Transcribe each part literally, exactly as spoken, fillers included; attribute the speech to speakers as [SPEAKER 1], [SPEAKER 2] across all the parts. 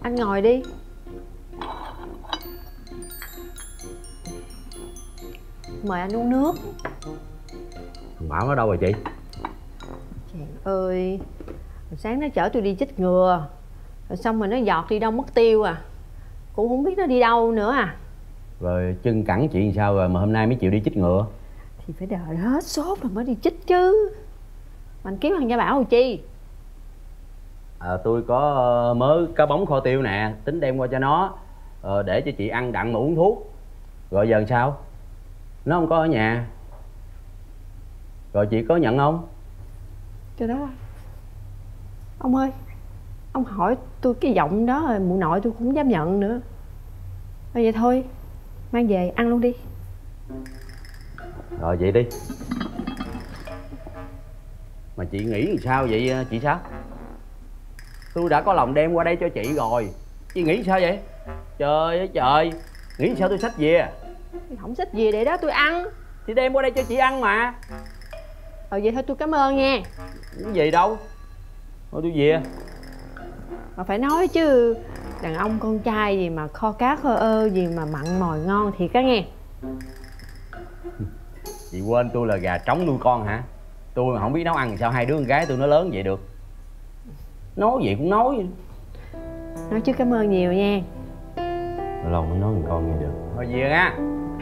[SPEAKER 1] Anh ngồi đi. Mời anh uống nước.
[SPEAKER 2] Bảo ở đâu rồi chị?
[SPEAKER 1] Trời ơi, sáng nó chở tôi đi chích ngừa, rồi xong rồi nó giọt đi đâu mất tiêu à. Cũng không biết nó đi đâu nữa à.
[SPEAKER 2] Rồi chân cẳng chị làm sao rồi mà hôm nay mới chịu đi chích ngừa?
[SPEAKER 1] Thì phải đợi hết sốt rồi mới đi chích chứ. Mà anh kiếm thằng Gia Bảo rồi chi?
[SPEAKER 2] À, tôi có mớ cá bóng kho tiêu nè, tính đem qua cho nó, ờ, để cho chị ăn đặng mà uống thuốc. Rồi giờ sao? Nó không có ở nhà. Rồi chị có nhận không?
[SPEAKER 1] Trời đó. Ông ơi, ông hỏi tôi cái giọng đó rồi mụ nội tôi cũng không dám nhận nữa. Thôi vậy thôi, mang về ăn luôn đi.
[SPEAKER 2] Rồi vậy đi. Mà chị nghĩ làm sao vậy chị sao? Tôi đã có lòng đem qua đây cho chị rồi, chị nghĩ sao vậy? Trời ơi trời, nghĩ sao tôi xách về?
[SPEAKER 1] Không xách về để đó tôi ăn.
[SPEAKER 2] Thì đem qua đây cho chị ăn mà.
[SPEAKER 1] Ờ vậy thôi tôi cảm ơn nha.
[SPEAKER 2] Cái gì đâu. Thôi tôi về.
[SPEAKER 1] Mà phải nói chứ, đàn ông con trai gì mà kho cá kho ơ gì mà mặn mòi ngon thiệt á nghe.
[SPEAKER 2] Chị quên tôi là gà trống nuôi con hả? Tôi mà không biết nấu ăn sao hai đứa con gái tôi nó lớn vậy được. Nói gì cũng nói.
[SPEAKER 1] Nói chứ cảm ơn nhiều nha.
[SPEAKER 2] Lâu mới nói thằng con nghe được. Thôi về nha.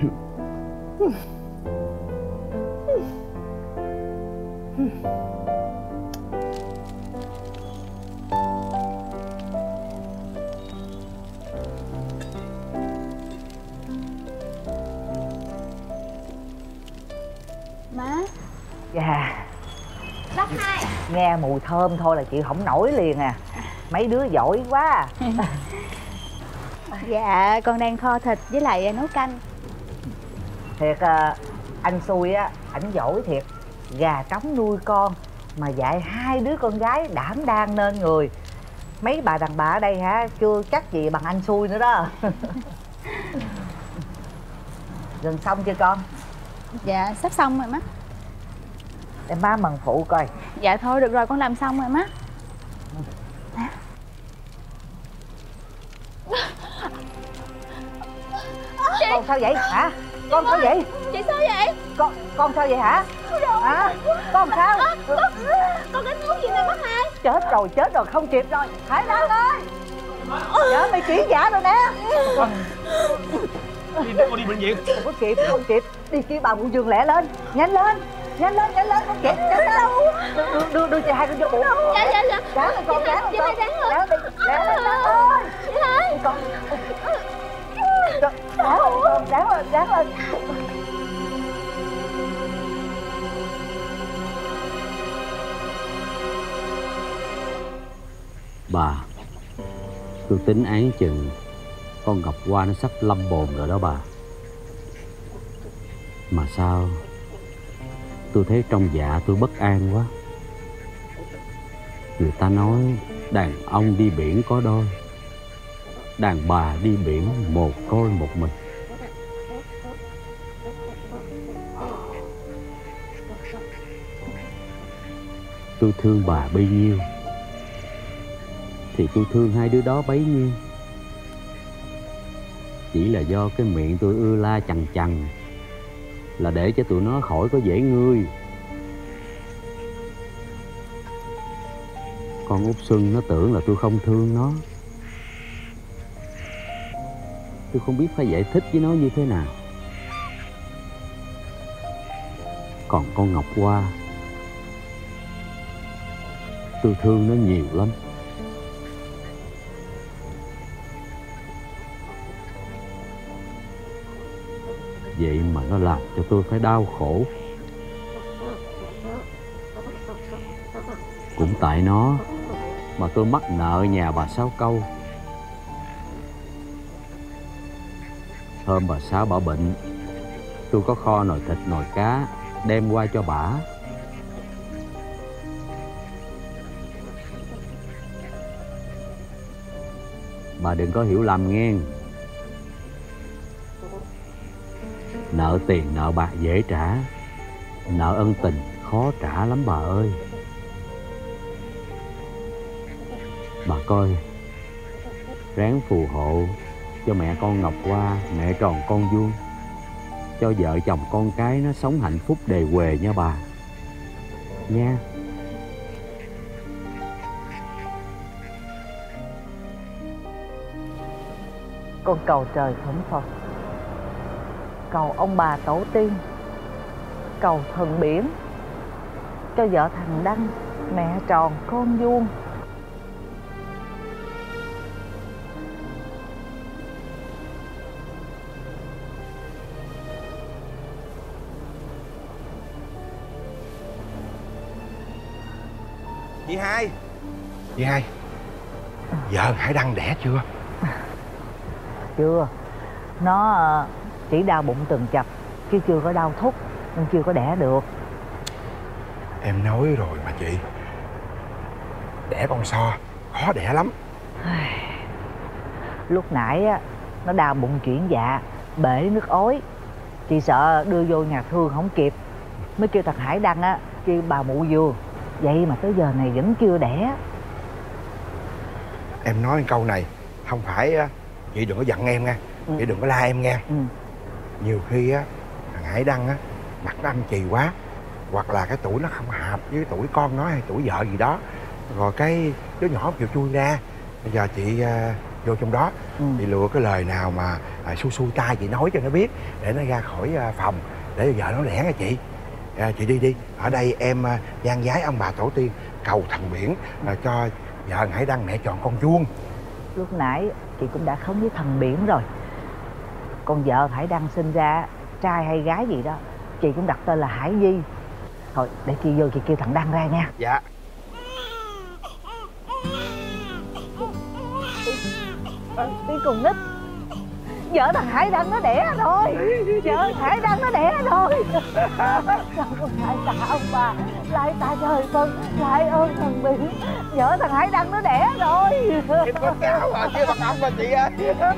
[SPEAKER 3] Má.
[SPEAKER 4] Dạ.
[SPEAKER 3] Bác hai.
[SPEAKER 4] Nghe mùi thơm thôi là chị không nổi liền à. Mấy đứa giỏi quá.
[SPEAKER 3] Dạ con đang kho thịt với lại nấu canh.
[SPEAKER 4] Thiệt à, anh xui á, ảnh giỏi thiệt. Gà trống nuôi con mà dạy hai đứa con gái đảm đang nên người. Mấy bà đàn bà ở đây hả, chưa chắc gì bằng anh xui nữa đó. Gần xong chưa con?
[SPEAKER 3] Dạ sắp xong rồi má.
[SPEAKER 4] Để má mần phụ coi.
[SPEAKER 3] Dạ thôi được rồi con làm xong rồi má. Chị.
[SPEAKER 4] Con sao vậy hả? Con sao vậy?
[SPEAKER 3] Chị sao vậy?
[SPEAKER 4] Con con sao vậy hả? Hả? Con sao?
[SPEAKER 3] Con, con cái thuốc gì nè bác hai?
[SPEAKER 4] Chết rồi, chết rồi, không kịp rồi. Hải Đăng ơi! Nhớ mày chỉ giả rồi nè.
[SPEAKER 5] Đi, con đi bệnh viện.
[SPEAKER 4] Không có kịp, không kịp. Đi kêu bà Vụ Giường lẹ lên. Nhanh lên, nhanh lên, nhanh lên, không kịp. Nhanh lên. Đưa, đưa, đưa chị hai con vô bụng.
[SPEAKER 3] Dạ, dạ, dạ.
[SPEAKER 4] Ráng lên con, ráng lên
[SPEAKER 3] Chị
[SPEAKER 4] con.
[SPEAKER 3] hai ráng lên.
[SPEAKER 4] Ráng đi, ráng lên ơi.
[SPEAKER 3] Chị hai.
[SPEAKER 4] Đi con. Ráng lên con, ráng lên, ráng lên.
[SPEAKER 2] Bà, tôi tính án chừng con Ngọc Hoa nó sắp lâm bồn rồi đó bà. Mà sao tôi thấy trong dạ tôi bất an quá. Người ta nói đàn ông đi biển có đôi, đàn bà đi biển một côi một mình. Tôi thương bà bấy nhiêu thì tôi thương hai đứa đó bấy nhiêu. Chỉ là do cái miệng tôi ưa la chằn chằn, là để cho tụi nó khỏi có dễ ngươi. Con Út Xuân nó tưởng là tôi không thương nó. Tôi không biết phải giải thích với nó như thế nào. Còn con Ngọc Hoa, tôi thương nó nhiều lắm. Vậy mà nó làm cho tôi phải đau khổ. Cũng tại nó mà tôi mắc nợ nhà bà Sáu Câu. Hôm bà Sáu bả bệnh, tôi có kho nồi thịt nồi cá đem qua cho bả. Bà đừng có hiểu lầm nghe. Nợ tiền nợ bạc dễ trả, nợ ân tình khó trả lắm bà ơi. ráng phù hộ cho mẹ con Ngọc Hoa, mẹ tròn con vuông, cho vợ chồng con cái nó sống hạnh phúc đề huề nha bà. Nha.
[SPEAKER 4] Con cầu trời thỉnh Phật, cầu ông bà tổ tiên, cầu thần biển, cho vợ thằng Đăng mẹ tròn con vuông.
[SPEAKER 5] Chị hai, chị hai, vợ Hải Đăng đẻ chưa?
[SPEAKER 4] Chưa, nó chỉ đau bụng từng chập chứ chưa có đau thúc nên chưa có đẻ được.
[SPEAKER 5] Em nói rồi mà chị, đẻ con so khó đẻ lắm.
[SPEAKER 4] Lúc nãy á, nó đau bụng chuyển dạ, bể nước ối, chị sợ đưa vô nhà thương không kịp, mới kêu thằng Hải Đăng á kêu bà mụ vô. Vậy mà tới giờ này vẫn chưa đẻ.
[SPEAKER 5] Em nói câu này không phải chị đừng có giận em nha, ừ. Chị đừng có la em nha. ừ. Nhiều khi á thằng Hải Đăng á mặt nó âm chì quá, hoặc là cái tuổi nó không hợp với tuổi con nó hay tuổi vợ gì đó, rồi cái đứa nhỏ chịu chui ra. Bây giờ chị uh, vô trong đó, ừ. Chị lựa cái lời nào mà uh, xui xui tai chị nói cho nó biết để nó ra khỏi uh, phòng để vợ nó đẻ nha chị. À, chị đi đi, ở đây em uh, gian giái ông bà tổ tiên, cầu thần biển uh, cho vợ Hải Đăng mẹ tròn con vuông.
[SPEAKER 4] Lúc nãy chị cũng đã khấn với thần biển rồi. Con vợ Hải Đăng sinh ra trai hay gái gì đó chị cũng đặt tên là Hải Nhi. Thôi để chị vô chị kêu thằng Đăng ra nha.
[SPEAKER 5] Dạ.
[SPEAKER 4] Đi cùng nít. Vợ thằng Hải Đăng nó đẻ rồi. Vợ Hải Đăng nó đẻ rồi. Lại tạ ông bà, lại tạ trời phân, lại ơn thần biển. Vợ thằng Hải Đăng nó đẻ rồi.
[SPEAKER 5] Em có cháu mà chứ bằng ông mà chị ơi.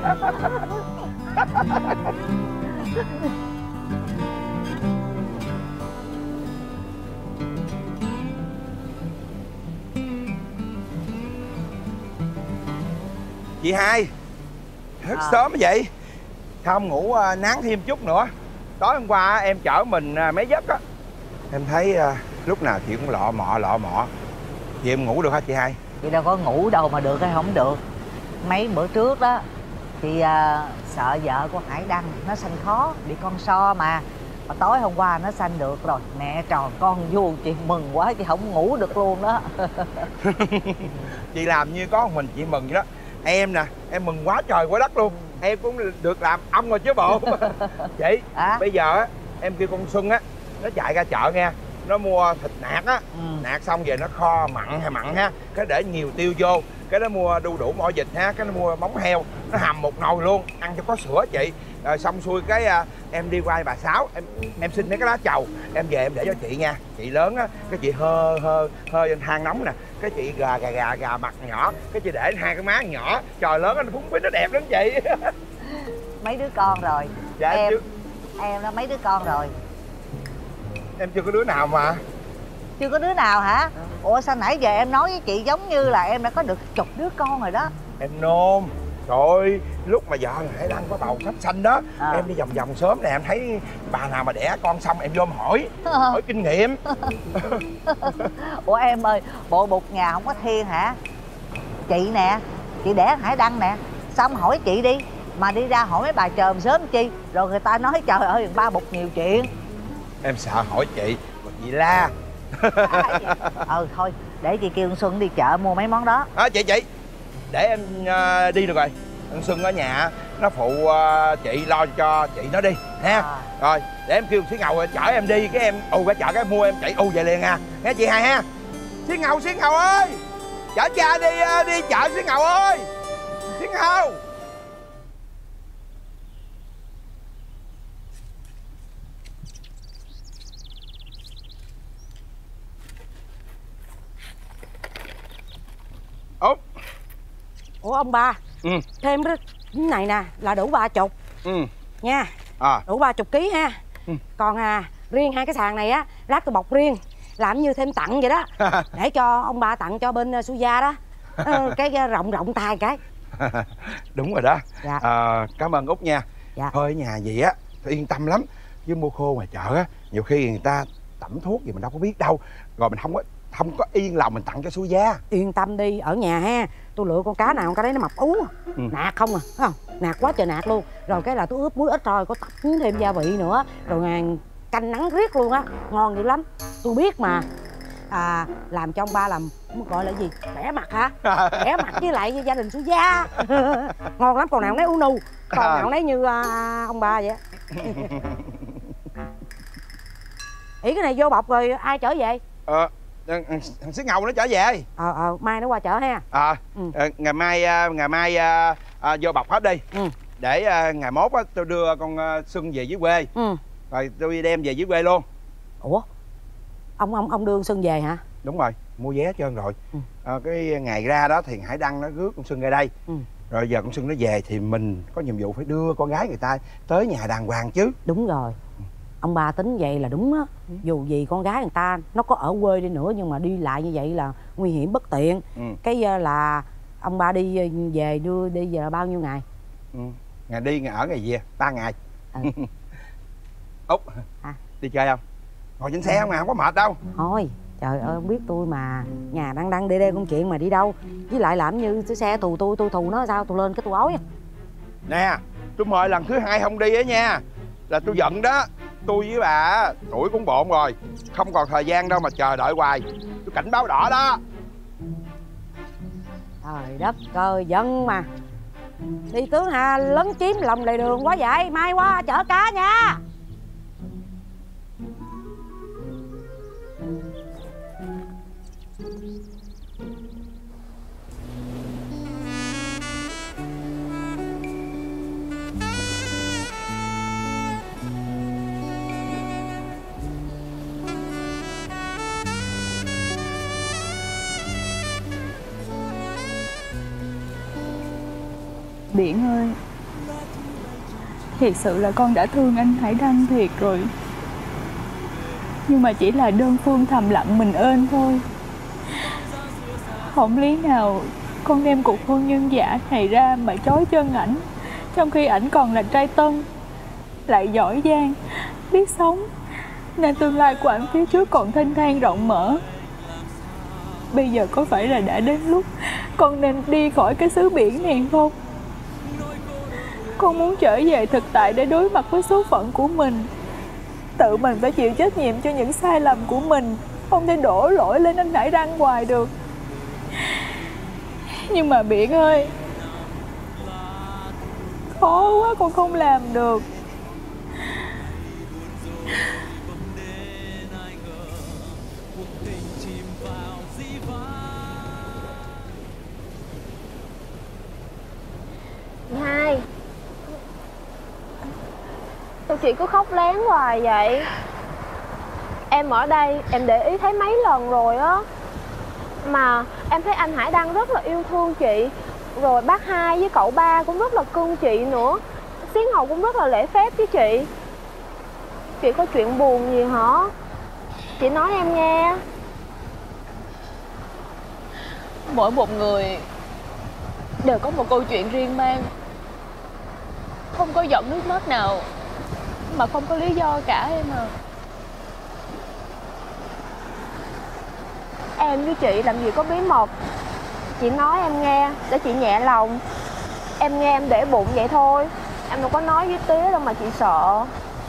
[SPEAKER 5] Chị hai, thức à. Sớm vậy sao không ngủ uh, nán thêm chút nữa? Tối hôm qua em chở mình uh, mấy giấc á, em thấy uh, lúc nào chị cũng lọ mọ lọ mọ. Chị em ngủ được hả chị hai?
[SPEAKER 4] Chị đâu có ngủ đâu mà được hay không được. Mấy bữa trước đó chị uh, sợ vợ của Hải Đăng nó sanh khó, bị con so mà. Mà tối hôm qua nó sanh được rồi, mẹ tròn con vuông, chị mừng quá, chị không ngủ được luôn đó.
[SPEAKER 5] Chị làm như có một mình chị mừng vậy đó. Em nè, em mừng quá trời quá đất luôn. Em cũng được làm ông rồi chứ bộ. Chị, à? Bây giờ á em kêu con Xuân á nó chạy ra chợ nha, nó mua thịt nạc á, ừ. Nạc xong về nó kho mặn hay mặn ha, cái để nhiều tiêu vô, cái nó mua đu đủ mỏ vịt ha, cái nó mua móng heo, nó hầm một nồi luôn, ăn cho có sữa chị. Rồi xong xuôi cái à, em đi qua bà Sáu, em em xin mấy cái lá trầu, em về em để cho chị nha. Chị lớn á, cái chị hơ hơ hơ trên than nóng nè, cái chị gà gà gà gà mặt nhỏ, cái chị để hai cái má nhỏ, trời lớn nó phúng phính nó đẹp lắm chị.
[SPEAKER 4] Mấy đứa con rồi?
[SPEAKER 5] Dạ
[SPEAKER 4] em
[SPEAKER 5] chứ.
[SPEAKER 4] Em đó mấy đứa con rồi?
[SPEAKER 5] Em chưa có đứa nào mà.
[SPEAKER 4] Chưa có đứa nào hả? Ủa sao nãy giờ em nói với chị giống như là em đã có được chục đứa con rồi đó.
[SPEAKER 5] Em nôn. Trời ơi, lúc mà vợ Hải Đăng có bầu sắp sanh đó, à. Em đi vòng vòng sớm nè, em thấy bà nào mà đẻ con xong em vô em hỏi, hỏi kinh nghiệm.
[SPEAKER 4] Ủa em ơi, bộ bụt nhà không có thiên hả? Chị nè, chị đẻ Hải Đăng nè, xong hỏi chị đi. Mà đi ra hỏi mấy bà chòm sớm chi, rồi người ta nói trời ơi ba bụt nhiều chuyện.
[SPEAKER 5] Em sợ hỏi chị, mà chị la.
[SPEAKER 4] Ừ thôi, để chị kêu Xuân đi chợ mua mấy món đó.
[SPEAKER 5] À, chị chị, để em uh, đi được rồi. Con Xuân ở nhà nó phụ uh, chị lo cho chị nó đi ha. À. Rồi để em kêu Xí Ngầu chở em đi, cái em ù ra chợ cái mua em chạy ù về liền à, nghe chị hai ha. Xí Ngầu, Xí Ngầu ơi, chở cha đi uh, đi chợ Xí Ngầu ơi. Xí Ngầu. Ủa
[SPEAKER 6] Ủa ông ba, ừ. Thêm cái này nè là đủ ba chục, ừ. Nha, à. Đủ ba chục ký ha, ừ. Còn à, riêng hai cái sàn này á, lát tôi bọc riêng, làm như thêm tặng vậy đó. Để cho ông ba tặng cho bên uh, Su Gia đó. Cái uh, rộng rộng tay cái.
[SPEAKER 5] Đúng rồi đó.
[SPEAKER 6] Dạ.
[SPEAKER 5] À, cảm ơn Út nha.
[SPEAKER 6] Dạ.
[SPEAKER 5] Thôi ở nhà vậy á tôi yên tâm lắm, chứ mua khô ngoài chợ á nhiều khi người ta tẩm thuốc gì mình đâu có biết đâu, rồi mình không có không có yên lòng mình tặng cho xuôi da.
[SPEAKER 6] Yên tâm đi, ở nhà ha, tôi lựa con cá nào con cá đấy nó mập ú. Ừ. Nạc không à, thấy không? Nạc quá trời nạc luôn. Rồi cái là tôi ướp muối ít thôi, có tập thêm gia vị nữa, rồi ngàn canh nắng riết luôn á, ngon dữ lắm. Tôi biết mà. À, làm cho ông ba làm gọi là gì, bẻ mặt hả? Bẻ mặt với lại gia đình xuôi da. Ngon lắm, còn nào nấy u nu, còn nào nấy như à, ông ba vậy. Ý cái này vô bọc rồi ai chở về?
[SPEAKER 5] Ờ thằng Xí Ngầu nó trở về.
[SPEAKER 6] Ờ ờ mai nó qua chở ha.
[SPEAKER 5] Ờ
[SPEAKER 6] ừ.
[SPEAKER 5] ngày mai ngày mai à, à, vô bọc hết đi.
[SPEAKER 6] Ừ.
[SPEAKER 5] Để à, ngày mốt á tôi đưa con à, Xuân về dưới quê.
[SPEAKER 6] Ừ.
[SPEAKER 5] Rồi tôi đem về dưới quê luôn.
[SPEAKER 6] Ủa ông ông ông đưa Xuân về hả?
[SPEAKER 5] Đúng rồi, mua vé hết trơn rồi.
[SPEAKER 6] Ừ.
[SPEAKER 5] À, cái ngày ra đó thì Hải Đăng nó rước con Xuân ra đây.
[SPEAKER 6] Ừ.
[SPEAKER 5] Rồi giờ con Xuân nó về thì mình có nhiệm vụ phải đưa con gái người ta tới nhà đàng hoàng chứ.
[SPEAKER 6] Đúng rồi. Ông ba tính vậy là đúng á. Ừ. Dù gì con gái người ta nó có ở quê đi nữa nhưng mà đi lại như vậy là nguy hiểm bất tiện. Ừ. Cái là ông ba đi về đưa đi về là bao nhiêu ngày?
[SPEAKER 5] Ừ. Ngày đi ngày ở ngày về ba ngày. Ừ. Út à. Đi chơi không? Ngồi trên xe à. Không à, không có mệt đâu.
[SPEAKER 6] Thôi trời ơi, không biết tôi mà nhà đang đang đê đê công chuyện mà đi đâu. Với lại làm như cái xe tù tôi tôi thù nó sao tôi lên cái tôi ói.
[SPEAKER 5] Nè tôi mời lần thứ hai không đi á nha, là tôi giận đó. Tôi với bà tuổi cũng bộn rồi, không còn thời gian đâu mà chờ đợi hoài. Tôi cảnh báo đỏ đó.
[SPEAKER 6] Trời đất ơi, giận mà. Đi tướng Hà lấn chiếm lòng lề đường quá vậy. Mai qua chở cá nha.
[SPEAKER 7] Biển ơi, thiệt sự là con đã thương anh Hải Đăng thiệt rồi. Nhưng mà chỉ là đơn phương thầm lặng mình ơn thôi. Không lý nào con đem cuộc hôn nhân giả này ra mà trói chân ảnh, trong khi ảnh còn là trai tân, lại giỏi giang, biết sống, nên tương lai của ảnh phía trước còn thênh thang rộng mở. Bây giờ có phải là đã đến lúc con nên đi khỏi cái xứ biển này không? Con muốn trở về thực tại để đối mặt với số phận của mình. Tự mình phải chịu trách nhiệm cho những sai lầm của mình, không thể đổ lỗi lên anh Hải Đăng hoài được. Nhưng mà Biển ơi, khó quá con không làm được.
[SPEAKER 3] Hai, sao chị cứ khóc lén hoài vậy? Em ở đây em để ý thấy mấy lần rồi á, mà em thấy anh Hải Đăng rất là yêu thương chị, rồi bác Hai với cậu ba cũng rất là cưng chị nữa. Xí Ngầu cũng rất là lễ phép với chị. Chị có chuyện buồn gì hả? Chị nói em nghe.
[SPEAKER 7] Mỗi một người đều có một câu chuyện riêng mang. Không có giọt nước mắt nào mà không có lý do cả em à.
[SPEAKER 3] Em với chị làm gì có bí mật. Chị nói em nghe để chị nhẹ lòng. Em nghe em để bụng vậy thôi. Em đâu có nói với Tía đâu mà chị sợ.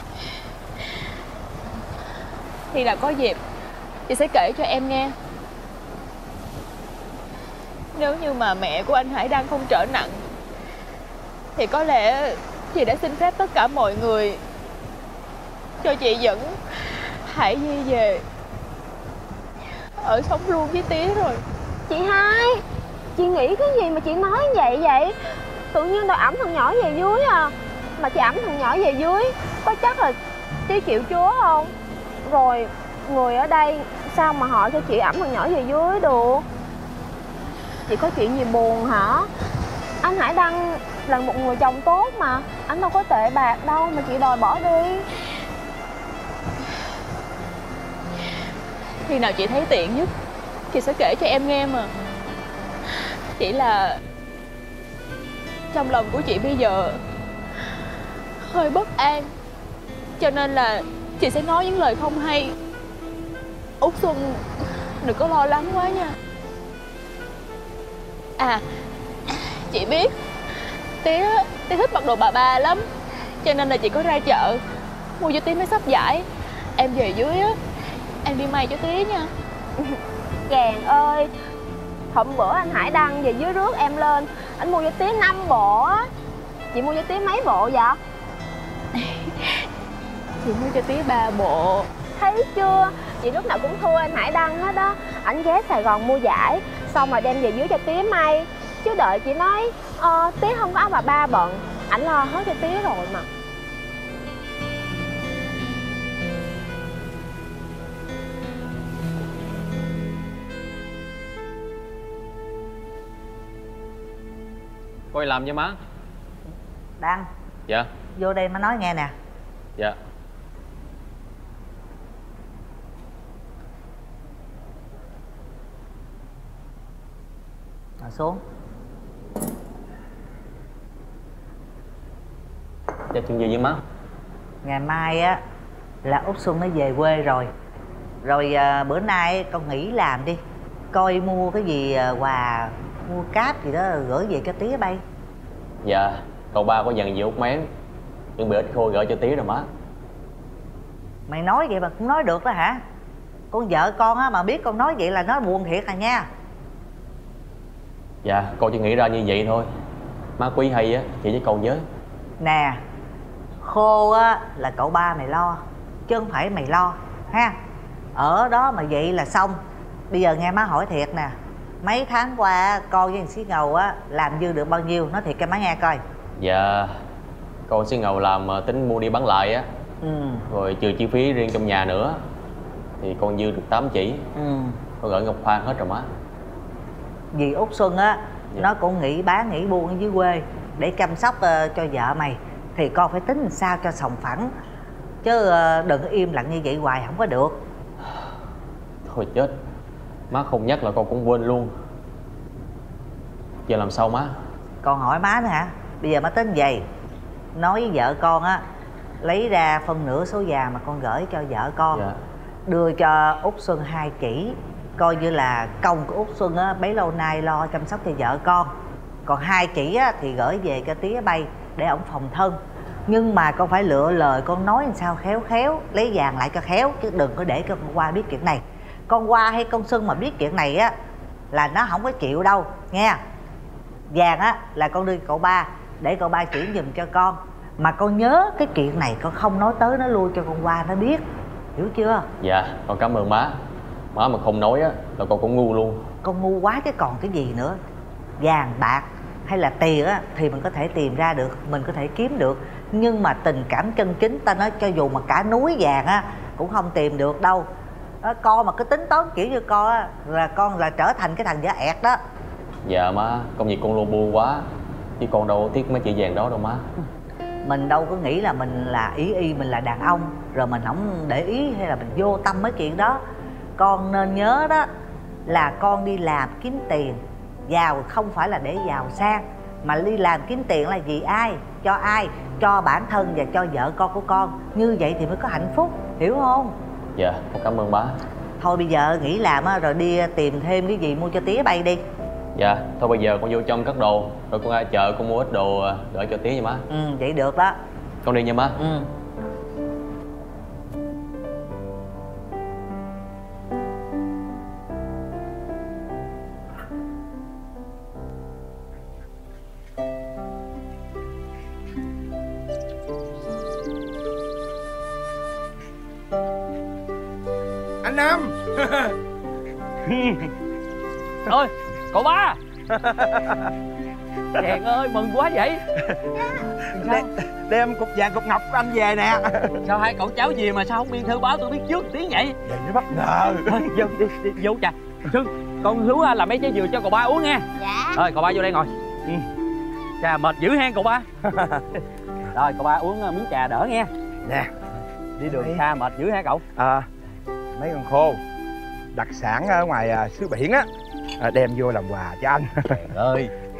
[SPEAKER 7] Thì là có dịp chị sẽ kể cho em nghe. Nếu như mà mẹ của anh Hải Đăng không trở nặng thì có lẽ chị đã xin phép tất cả mọi người cho chị dẫn Hải Di về ở sống luôn với Tía rồi.
[SPEAKER 3] Chị Hai, chị nghĩ cái gì mà chị nói vậy vậy? Tự nhiên đòi ẵm thằng nhỏ về dưới à. Mà chị ẵm thằng nhỏ về dưới có chắc là Tía chịu chúa không? Rồi người ở đây sao mà họ cho chị ẵm thằng nhỏ về dưới được? Chị có chuyện gì buồn hả? Anh Hải Đăng là một người chồng tốt mà. Anh đâu có tệ bạc đâu mà chị đòi bỏ đi.
[SPEAKER 7] Khi nào chị thấy tiện nhất chị sẽ kể cho em nghe mà. Chỉ là trong lòng của chị bây giờ hơi bất an, cho nên là chị sẽ nói những lời không hay. Út Xuân đừng có lo lắng quá nha. À, chị biết Tía Tía thích mặc đồ bà ba lắm, cho nên là chị có ra chợ mua cho Tía mấy sắp vải. Em về dưới á, em đi may cho Tía nha.
[SPEAKER 3] Chàng ơi, hôm bữa anh Hải Đăng về dưới rước em lên, anh mua cho Tía năm bộ á. Chị mua cho Tía mấy bộ vậy?
[SPEAKER 7] Chị mua cho Tía ba bộ.
[SPEAKER 3] Thấy chưa, chị lúc nào cũng thua anh Hải Đăng hết đó. Ảnh ghé Sài Gòn mua vải, xong rồi đem về dưới cho Tía may. Chứ đợi chị nói ờ, Tía không có áo bà ba bận, ảnh lo hết cho Tía rồi mà.
[SPEAKER 2] Cô đi làm với má.
[SPEAKER 4] Đăng.
[SPEAKER 2] Dạ.
[SPEAKER 4] Vô đây má nói nghe nè.
[SPEAKER 2] Dạ.
[SPEAKER 4] Ngồi xuống.
[SPEAKER 2] Dạ, chuyện gì với má?
[SPEAKER 4] Ngày mai á là Út Xuân nó về quê rồi. Rồi à, bữa nay con nghỉ làm đi, coi mua cái gì à, quà, mua cáp gì đó gửi về cho Tía bay.
[SPEAKER 2] Dạ, cậu ba có dặn gì Út Mén chuẩn bị ít khôi gửi cho Tía rồi má.
[SPEAKER 4] Mày nói vậy mà cũng nói được đó hả? Con vợ con á mà biết con nói vậy là nó buồn thiệt à nha.
[SPEAKER 2] Dạ, con chỉ nghĩ ra như vậy thôi. Má quý hay á, chị với con với.
[SPEAKER 4] Nè, khô á là cậu ba mày lo, chứ không phải mày lo ha. Ở đó mà vậy là xong. Bây giờ nghe má hỏi thiệt nè, mấy tháng qua con với thằng Xí Ngầu á làm dư được bao nhiêu? Nói thiệt cho má nghe coi.
[SPEAKER 2] Dạ, con Xí Ngầu làm tính mua đi bán lại á. Ừ. Rồi trừ chi phí riêng trong nhà nữa thì con dư được tám chỉ. Ừ. Con gửi Ngọc Khoan hết rồi má.
[SPEAKER 4] Dì Út Xuân á, dạ, nó cũng nghỉ bán nghỉ buôn ở dưới quê để chăm sóc uh, cho vợ mày. Thì con phải tính làm sao cho sòng phẳng, chứ uh, đừng im lặng như vậy hoài không có được.
[SPEAKER 2] Thôi chết, má không nhắc là con cũng quên luôn. Giờ làm sao má?
[SPEAKER 4] Con hỏi má nữa hả? Bây giờ má tính vậy, nói với vợ con á, lấy ra phân nửa số vàng mà con gửi cho vợ con. Dạ. Đưa cho Út Xuân hai chỉ, coi như là công của Út Xuân á bấy lâu nay lo chăm sóc cho vợ con. Còn hai chỉ á thì gửi về cho Tía bay để ổng phòng thân. Nhưng mà con phải lựa lời con nói làm sao khéo khéo, lấy vàng lại cho khéo, chứ đừng có để cho con Qua biết chuyện này. Con Qua hay con Xuân mà biết chuyện này á là nó không có chịu đâu nghe. Vàng á là con đưa cậu ba để cậu ba chuyển giùm cho con. Mà con nhớ cái chuyện này con không nói tới nó lui cho con Qua nó biết, hiểu chưa?
[SPEAKER 2] Dạ, con cảm ơn má. Má mà không nói á là con cũng ngu luôn.
[SPEAKER 4] Con ngu quá chứ còn cái gì nữa. Vàng bạc hay là tiền á thì mình có thể tìm ra được, mình có thể kiếm được. Nhưng mà tình cảm chân chính ta nói cho dù mà cả núi vàng á cũng không tìm được đâu. Đó, con mà cứ tính toán kiểu như con á là con là trở thành cái thằng giả ẹt đó.
[SPEAKER 2] Dạ má, công việc con luôn buồn quá, chứ con đâu tiếc mấy chị vàng đó đâu má.
[SPEAKER 4] Mình đâu có nghĩ là mình là ý y, mình là đàn ông rồi mình không để ý hay là mình vô tâm mấy chuyện đó. Con nên nhớ đó là con đi làm kiếm tiền, giàu không phải là để giàu sang, mà đi làm kiếm tiền là vì ai? Cho ai? Cho bản thân và cho vợ con của con. Như vậy thì mới có hạnh phúc, hiểu không?
[SPEAKER 2] Dạ, con cảm ơn má.
[SPEAKER 4] Thôi bây giờ nghỉ làm á, rồi đi tìm thêm cái gì mua cho Tía bay đi.
[SPEAKER 2] Dạ, thôi bây giờ con vô trong cất đồ, rồi con ra chợ con mua ít đồ gửi cho Tía nha má.
[SPEAKER 4] Ừ, vậy được đó.
[SPEAKER 2] Con đi nha má.
[SPEAKER 4] Ừ.
[SPEAKER 5] Anh Năm.
[SPEAKER 8] Ơi, cậu ba. Chàng ơi, mừng quá vậy.
[SPEAKER 5] Đe, đem cục vàng cục ngọc của anh về nè.
[SPEAKER 8] Sao hai cậu cháu gì mà sao không biên thư báo tôi biết trước tiếng vậy?
[SPEAKER 5] Vậy mới bất ngờ.
[SPEAKER 8] Thôi, vô, đi, đi, vô trà. Xuân, con hứa làm mấy trái dừa cho cậu ba uống nha.
[SPEAKER 3] Dạ.
[SPEAKER 8] Rồi, cậu ba vô đây ngồi. Ừ. Trà mệt dữ hen cậu ba. Rồi, cậu ba uống miếng trà đỡ nghe.
[SPEAKER 5] Nè,
[SPEAKER 8] đi đường xa mệt dữ ha cậu.
[SPEAKER 5] À, mấy con khô đặc sản ở ngoài à, xứ biển á, à, đem vô làm quà cho anh.
[SPEAKER 8] Trời ơi,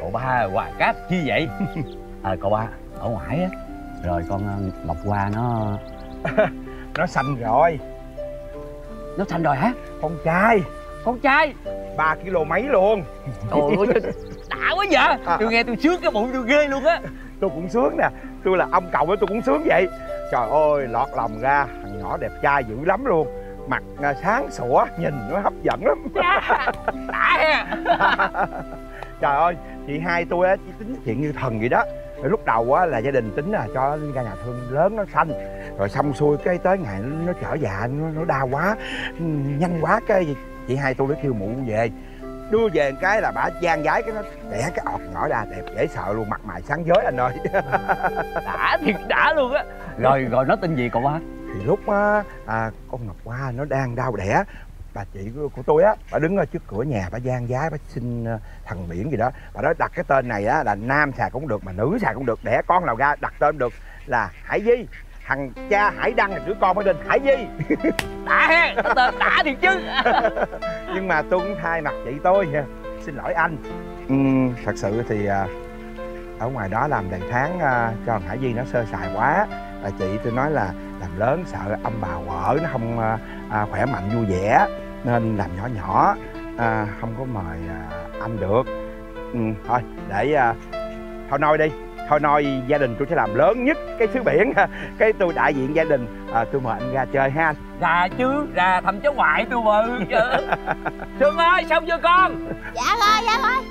[SPEAKER 8] Cậu ba Hoài Cáp chi vậy? À, cậu ba ở ngoài á, rồi con Ngọc Hoa nó
[SPEAKER 5] nó sanh rồi.
[SPEAKER 8] Nó sanh rồi hả?
[SPEAKER 5] Con trai.
[SPEAKER 8] Con trai
[SPEAKER 5] ba ki lô mấy luôn.
[SPEAKER 8] Trời ơi, đã quá vậy. À, tôi nghe tôi sướng cái bụng tôi ghê luôn á.
[SPEAKER 5] Tôi cũng sướng nè, tôi là ông cậu đó tôi cũng sướng vậy. Trời ơi, lọt lòng ra thằng nhỏ đẹp trai dữ lắm luôn. Mặt sáng sủa, nhìn nó hấp dẫn lắm.
[SPEAKER 8] Đã ha.
[SPEAKER 5] Trời ơi, chị hai tôi á chỉ tính chuyện như thần vậy đó. Rồi lúc đầu á là gia đình tính là cho ra nhà thương lớn nó sanh, rồi xong xuôi cái tới ngày nó trở dạ nó, nó đau quá, nhanh quá, cái chị hai tôi nó kêu mụ về, đưa về cái là bả gian giái cái nó đẻ cái ọt nhỏ ra đẹp dễ sợ luôn, mặt mày sáng giới anh ơi.
[SPEAKER 8] Đã thiệt đã luôn á. Rồi rồi nó tên gì cậu ba?
[SPEAKER 5] Thì lúc á à, con Ngọc Hoa nó đang đau đẻ, bà chị của tôi á, bà đứng ở trước cửa nhà, bà gian giái, bà xin thần biển gì đó, bà nói đặt cái tên này á là nam xài cũng được mà nữ xài cũng được, đẻ con nào ra đặt tên được là Hải Di. Thằng cha Hải Đăng là đứa con mới tên Hải Di.
[SPEAKER 8] Đã ha, cái tên đã thiệt chứ.
[SPEAKER 5] Nhưng mà tôi cũng thay mặt chị tôi, xin lỗi anh. Ừ, thật sự thì ở ngoài đó làm đầy tháng cho thằng Hải Di nó sơ sài quá, là chị tôi nói là làm lớn sợ ông bà vợ nó không à, khỏe mạnh vui vẻ, nên làm nhỏ nhỏ, à, không có mời à, anh được. Ừ, thôi để à, thôi nói đi, thôi nói gia đình tôi sẽ làm lớn nhất cái xứ biển, cái tôi đại diện gia đình, à, tôi mời anh ra chơi ha anh.
[SPEAKER 8] Ra chứ, ra thăm cháu ngoại tôi mời chứ. Sương ơi, xong chưa con?
[SPEAKER 3] Dạ rồi, dạ rồi.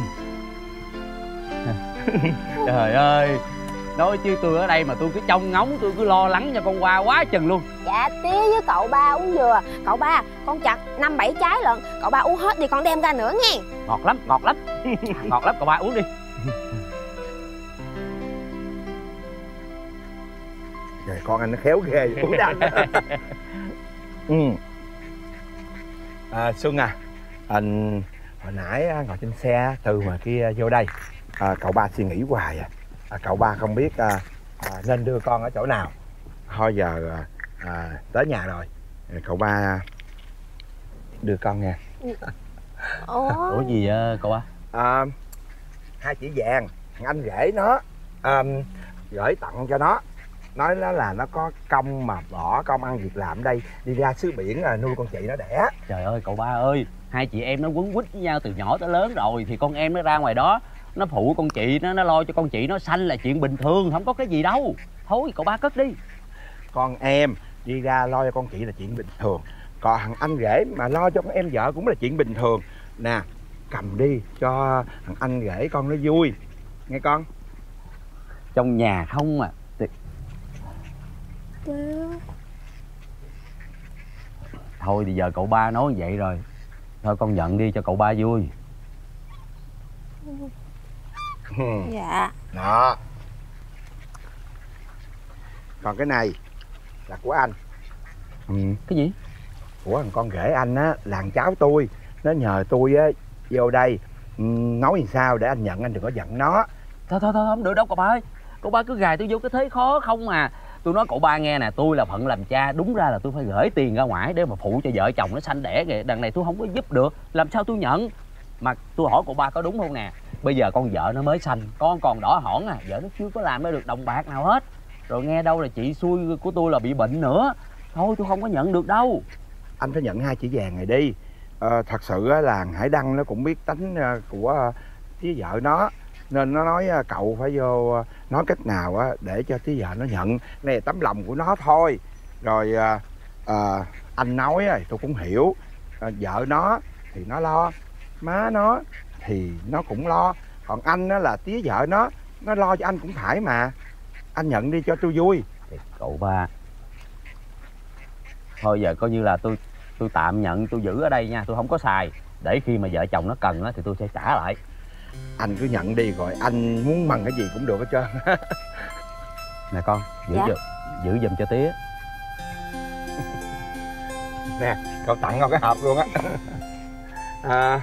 [SPEAKER 8] Trời ơi, nói chứ tôi ở đây mà tôi cứ trông ngóng, tôi cứ lo lắng cho con Hoa quá chừng luôn.
[SPEAKER 3] Dạ tía với cậu ba uống dừa. Cậu ba, con chặt năm bảy trái lận, cậu ba uống hết đi con đem ra nữa nghe.
[SPEAKER 8] Ngọt lắm, ngọt lắm. Ngọt lắm, cậu ba uống đi.
[SPEAKER 5] Trời, con anh nó khéo ghê, uống ra. Ừ. À, Xuân à, anh hồi nãy ngồi trên xe từ ngoài kia vô đây, à, cậu ba suy nghĩ hoài à. À, cậu ba không biết à, à, nên đưa con ở chỗ nào. Thôi giờ à, tới nhà rồi, cậu ba đưa con nha.
[SPEAKER 3] Ủa,
[SPEAKER 8] Ủa gì vậy cậu ba?
[SPEAKER 5] À, hai chỉ vàng thằng anh rể nó à, gửi tặng cho nó, nói nó là nó có công mà bỏ công ăn việc làm ở đây, đi ra xứ biển à, nuôi con chị nó đẻ.
[SPEAKER 8] Trời ơi cậu ba ơi, hai chị em nó quấn quýt với nhau từ nhỏ tới lớn rồi, thì con em nó ra ngoài đó nó phụ con chị nó, nó lo cho con chị nó sanh là chuyện bình thường, không có cái gì đâu. Thôi cậu ba cất đi.
[SPEAKER 5] Con em đi ra lo cho con chị là chuyện bình thường, còn thằng anh rể mà lo cho con em vợ cũng là chuyện bình thường. Nè, cầm đi cho thằng anh rể con nó vui, nghe con.
[SPEAKER 8] Trong nhà không à thì... Thôi thì giờ cậu ba nói vậy rồi, thôi con nhận đi cho cậu ba vui.
[SPEAKER 3] dạ.
[SPEAKER 5] Đó. Còn cái này là của anh. Ừ.
[SPEAKER 8] Cái gì?
[SPEAKER 5] Của thằng con rể anh á, làng cháu tôi, nó nhờ tôi á vô đây nói làm sao để anh nhận, anh đừng có giận nó.
[SPEAKER 8] Thôi thôi thôi không được đâu cậu ba ơi, cậu ba cứ gài tôi vô cái thế khó không à. Tôi nói cậu ba nghe nè, tôi là phận làm cha, đúng ra là tôi phải gửi tiền ra ngoài để mà phụ cho vợ chồng nó sanh đẻ kìa. Đằng này tôi không có giúp được, làm sao tôi nhận. Mà tôi hỏi cậu ba có đúng không nè, bây giờ con vợ nó mới sanh, con còn đỏ hỏn à, vợ nó chưa có làm ra được đồng bạc nào hết. Rồi nghe đâu là chị xui của tôi là bị bệnh nữa. Thôi tôi không có nhận được đâu.
[SPEAKER 5] Anh phải nhận hai chỉ vàng này đi. Ờ, thật sự là Hải Đăng nó cũng biết tánh của tía vợ nó, nên nó nói cậu phải vô nói cách nào á để cho tía vợ nó nhận. Này là tấm lòng của nó thôi. Rồi à, à, anh nói thì tôi cũng hiểu, à, vợ nó thì nó lo, má nó thì nó cũng lo, còn anh á là tía vợ nó nó lo cho anh cũng phải mà. Anh nhận đi cho tôi vui.
[SPEAKER 8] Cậu ba, thôi giờ coi như là tôi tôi tạm nhận, tôi giữ ở đây nha, tôi không có xài, để khi mà vợ chồng nó cần á thì tôi sẽ trả lại.
[SPEAKER 5] Anh cứ nhận đi, rồi anh muốn mần cái gì cũng được hết trơn.
[SPEAKER 8] Nè con, giữ
[SPEAKER 3] dạ.
[SPEAKER 8] giùm, giữ giùm cho tía.
[SPEAKER 5] Nè, cậu tặng con cái hộp luôn á. À,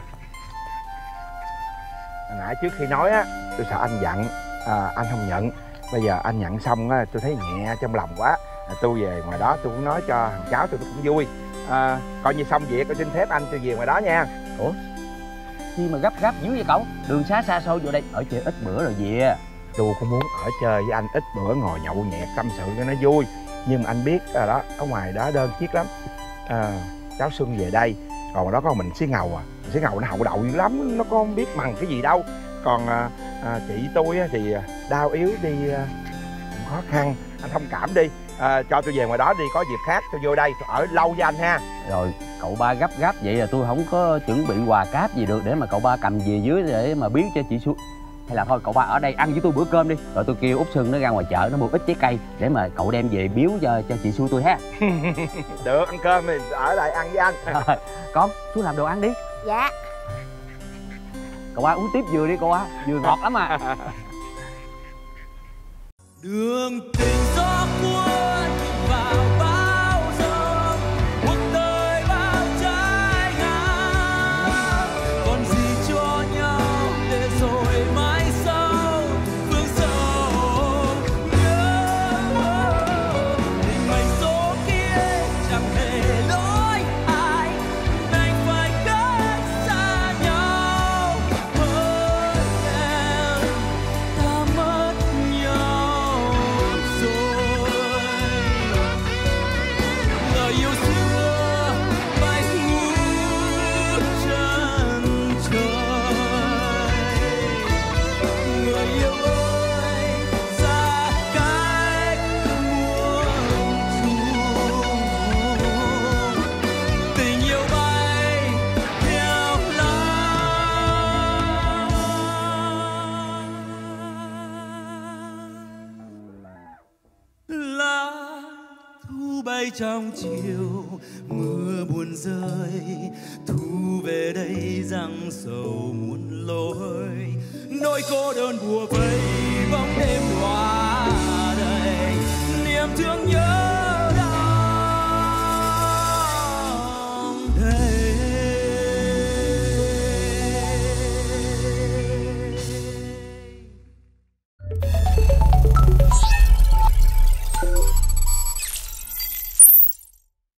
[SPEAKER 5] nãy trước khi nói á, tôi sợ anh giận, à, anh không nhận. Bây giờ anh nhận xong á, tôi thấy nhẹ trong lòng quá. À, tôi về ngoài đó tôi cũng nói cho thằng cháu tôi, tôi cũng vui. À, coi như xong việc, tôi xin phép anh tôi về ngoài đó nha.
[SPEAKER 8] Ủa? chi mà gấp gáp dữ vậy cậu? Đường xá xa xôi vô đây ở chơi ít bữa rồi về.
[SPEAKER 5] Tôi cũng muốn ở chơi với anh ít bữa, ngồi nhậu nhẹt tâm sự cho nó vui. Nhưng mà anh biết rồi đó, ở ngoài đó đơn chiếc lắm. À, cháu Xuân về đây, còn đó có mình xí Ngầu à. Xí Ngầu nó hậu đậu dữ lắm, nó có không biết bằng cái gì đâu. Còn à, à, chị tôi thì đau yếu đi à, cũng khó khăn. Anh thông cảm đi, à, cho tôi về ngoài đó đi, có dịp khác tôi vô đây tôi ở lâu với anh ha.
[SPEAKER 8] Rồi cậu ba gấp gáp vậy là tôi không có chuẩn bị quà cáp gì được để mà cậu ba cầm về dưới để mà biếu cho chị Xuân. Hay là thôi cậu ba ở đây ăn với tôi bữa cơm đi, rồi tôi kêu Út Xuân nó ra ngoài chợ nó mua ít trái cây để mà cậu đem về biếu cho cho chị Xuân tôi ha.
[SPEAKER 5] Được, ăn cơm thì ở lại ăn với anh.
[SPEAKER 8] Con xuống làm đồ ăn đi.
[SPEAKER 3] Dạ.
[SPEAKER 8] Cậu ba uống tiếp dừa đi cậu ba, dừa ngọt lắm à.
[SPEAKER 9] Đường tình gió cuốn vào bao giờ, cuộc đời bao trái ngang, còn gì cho nhau để rồi mãi sau phương sâu nhớ. Tình mệnh số kia chẳng thể lỗi ai, đành phải cách xa nhau. Hơn em ta mất nhau rồi, lời yêu xưa bay ngút chân trời. Người yêu ơi, xa cách muôn trùng, tình yêu bay theo lá. Lá thu bay trong chiều, mưa buồn rơi, thu về đây giăng sầu muôn lối. Nỗi cô đơn bùa vây bóng đêm đọa đầy, niềm thương nhớ